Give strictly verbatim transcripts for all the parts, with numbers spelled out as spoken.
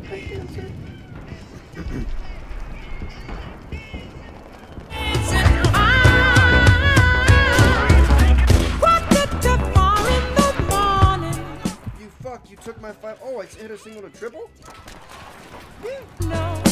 Hey, Dancer. You fuck, you took my five. Oh, I hit a single to triple? No.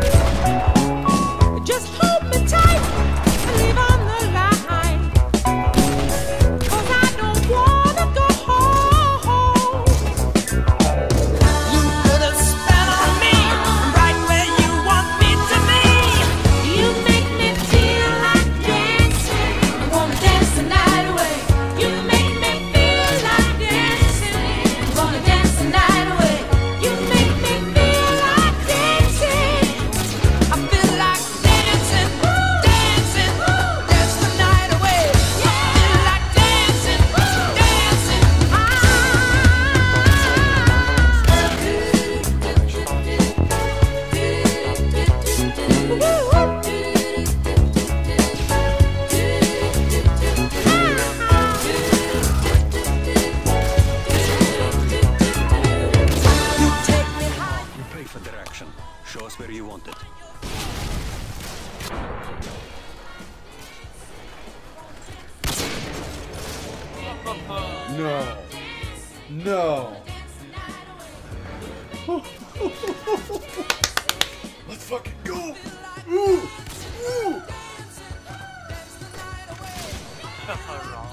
Just hold me tight and leave on the line. Cause I don't wanna go home. You put a spell on me, right where you want me to be. You make me feel like dancing. I wanna dance the night away. You make me feel like dancing. I wanna dance the night away. You make me feel like dancing. I feel like dancing, dancing, dance the night away. I feel like dancing, dancing. You pay for direction. Show us where you want it. No. No. Let's fucking go. Ooh. Ooh.